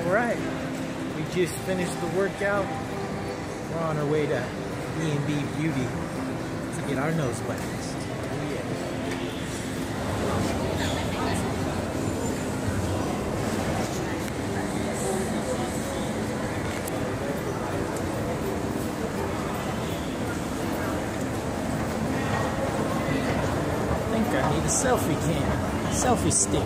Alright, we just finished the workout. We're on our way to B&B Beauty to get our nose waxed. Oh yeah. I think I need a selfie cam, selfie stick.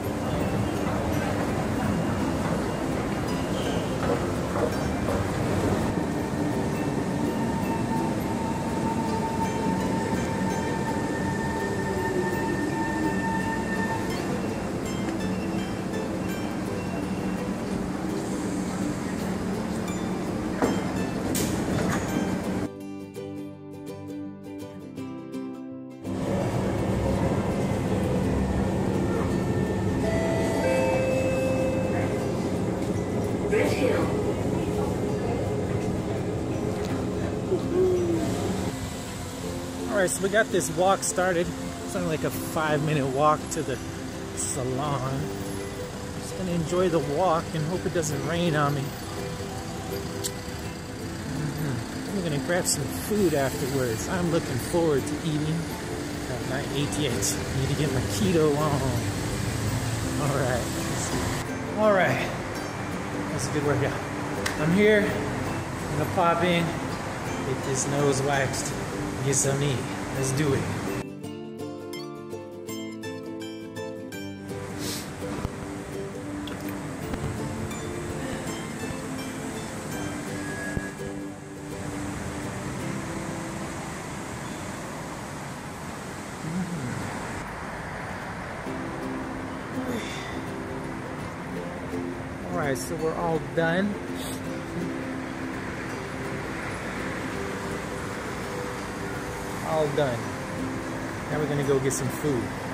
Alright, so we got this walk started. It's only like a 5-minute walk to the salon. Just gonna enjoy the walk and hope it doesn't rain on me. I'm gonna grab some food afterwards. I'm looking forward to eating. Have not ate yet. Need to get my keto on. Alright. That's a good workout. I'm here. I'm gonna pop in, get this nose waxed, get some meat. Let's do it. Alright, so we're all done. All done. Now we're gonna go get some food.